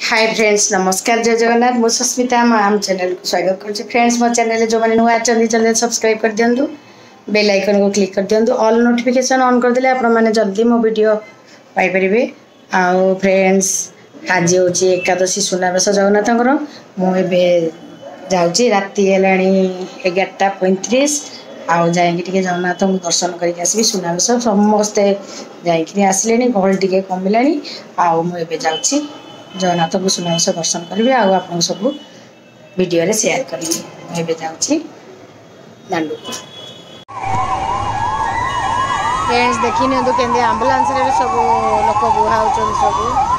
Hi friends नमस्कार जय जगन्नाथ मु सस्मिता मो आम चैनल को स्वागत कर फ्रेंड्स मो चैनल जो मैंने नुआ चैनल सब्सक्राइब कर दिंतु बेल आइकन को क्लिक कर दिंतु ऑल नोटिफिकेशन ऑन कर देले आपण माने जल्दी मो वीडियो पाई परिबे। आउ फ्रेंड्स आज होची एकादशी सुनाबेश जगन्नाथ मु एबे जाउची राति हेलाणी 11:35 आउ जाइए जगन्नाथ को दर्शन करके आसबि सुनाबेश समस्ते जाइए आसिले गहल टे कमिला आउ मुझे जाऊँगी जगन्नाथ को सुनाबेश दर्शन करी आप सब वीडियो शेयर करी मुझे जाऊँगी दांडू फ्रेंड्स देखी नि केंदे आंबुलांस रे सब लोक बुहा सब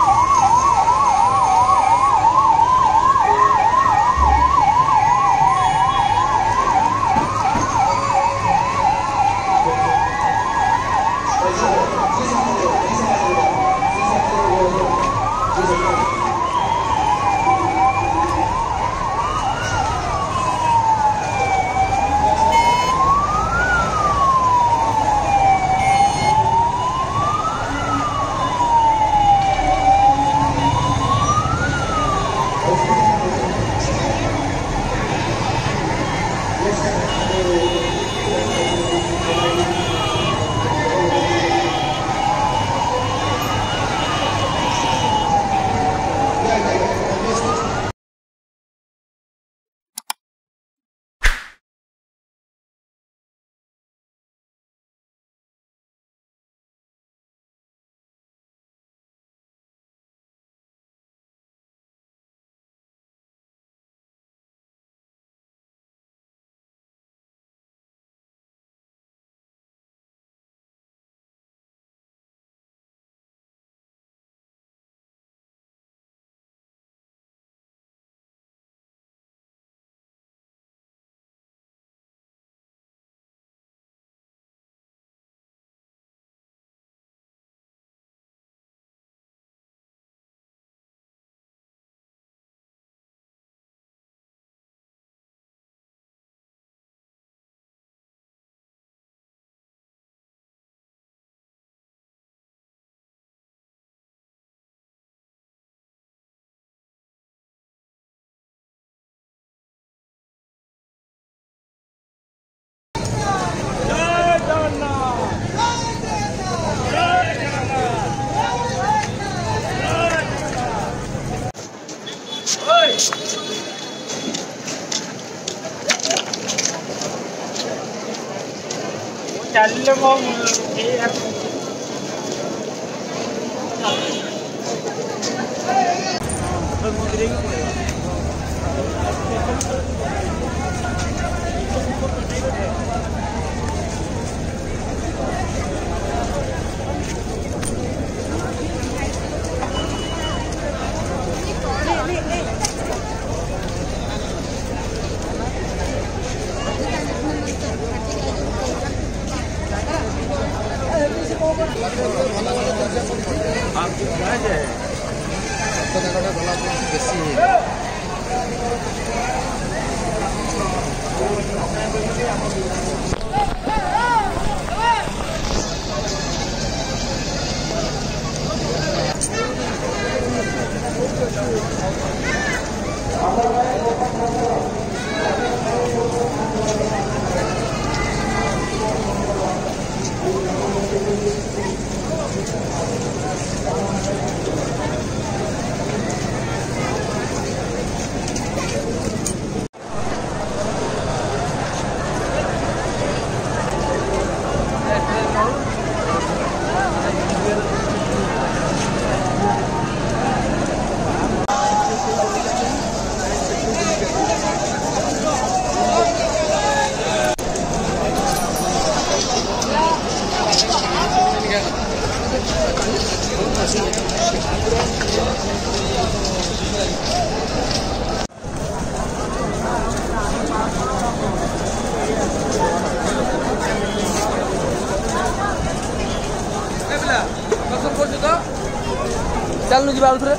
चल वो चल जी बाल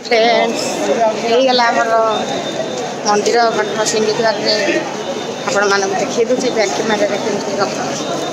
फ्रेंड्स गला आमर मंदिर मठ सिंहद्वार आपण मानक देखिए दूसरी बैक कैमेरा केमती रख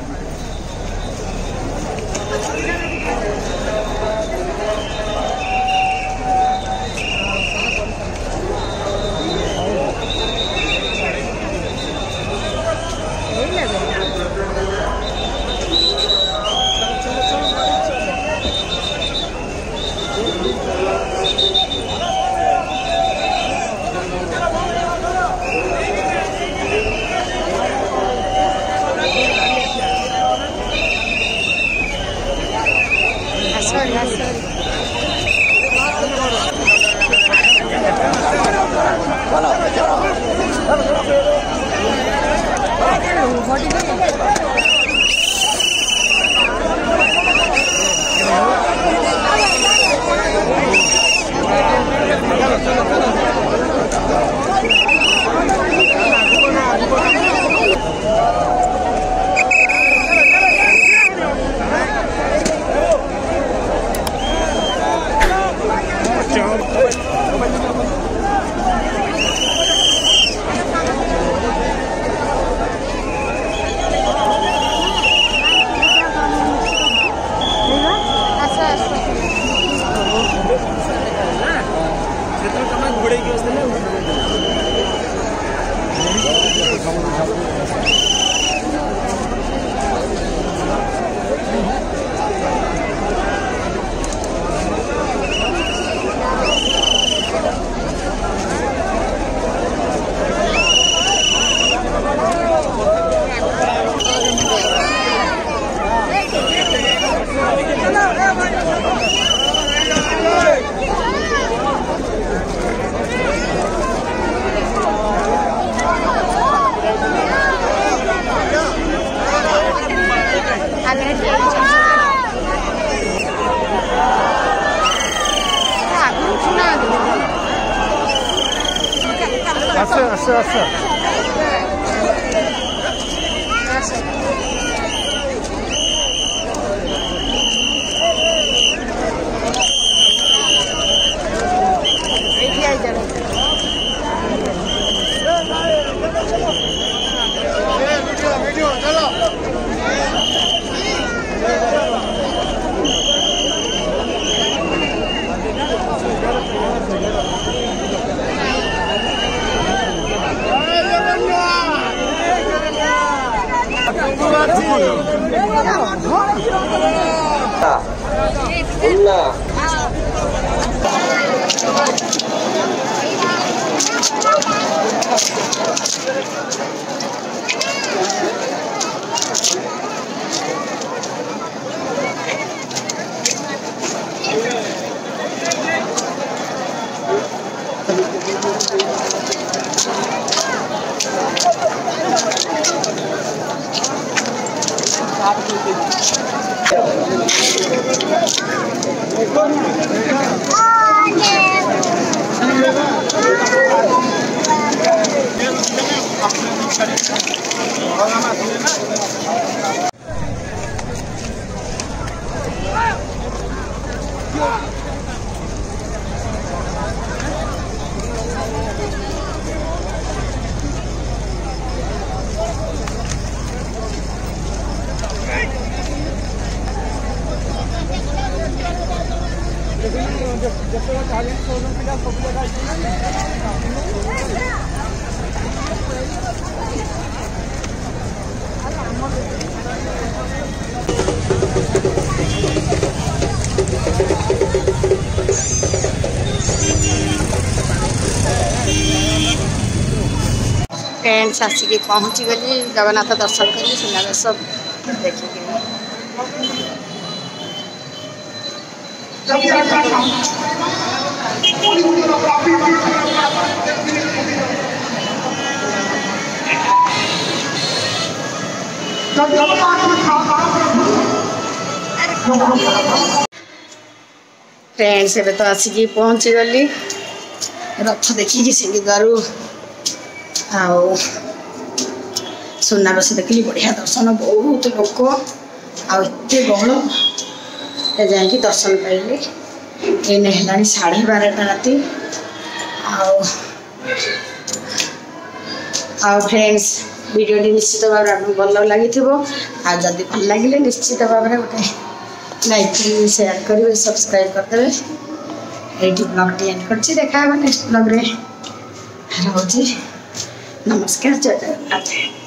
फ्रेंड्स आसिक पहुँची गली जगन्नाथ दर्शन करी सुनावेश देखिए फ्रेंड्स एबे तो आसिक पहुँची गली रथ देखिए सिंहद्वार आओ सुनावेश देखिली बढ़िया दर्शन बहुत लोक आते गहल जाकि दर्शन पाइली एने हेलानी 12:30 राति आउ फ्रेंड्स वीडियो निश्चित भाव में भल लगी जदि भल लगे निश्चित भाव में गोटे लाइक शेयर करेंगे सब्सक्राइब करदे ये ब्लॉग टी एंड कर देखा नेक्स्ट ब्लॉग रे रोज नमस्कार जय जगन्नाथ।